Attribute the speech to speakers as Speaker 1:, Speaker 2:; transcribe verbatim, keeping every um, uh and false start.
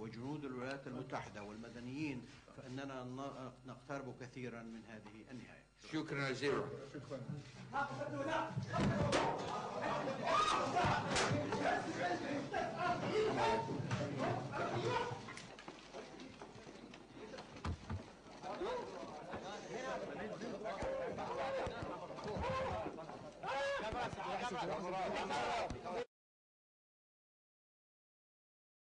Speaker 1: وجنود الولايات المتحدة والمدنيين فإننا نقترب كثيرا من هذه النهاية.
Speaker 2: شكرا جزيلا. شكرا.